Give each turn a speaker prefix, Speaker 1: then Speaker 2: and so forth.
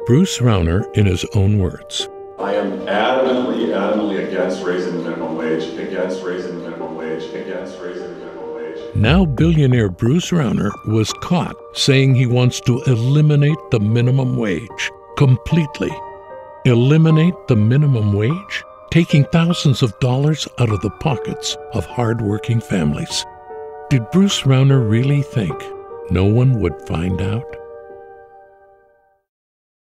Speaker 1: Bruce Rauner in his own words.
Speaker 2: I am adamantly against raising the minimum wage, against raising the minimum wage, against raising the minimum wage.
Speaker 1: Now billionaire Bruce Rauner was caught saying he wants to eliminate the minimum wage completely. Eliminate the minimum wage? Taking thousands of dollars out of the pockets of hard-working families. Did Bruce Rauner really think no one would find out?